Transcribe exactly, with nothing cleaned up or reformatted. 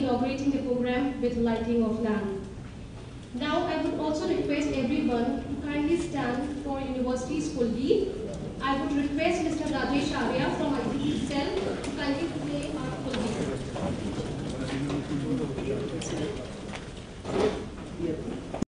inaugurating the program with lighting of lamp. Now I would also request everyone to kindly stand for University School D. I would request Mister Rajesh Arya from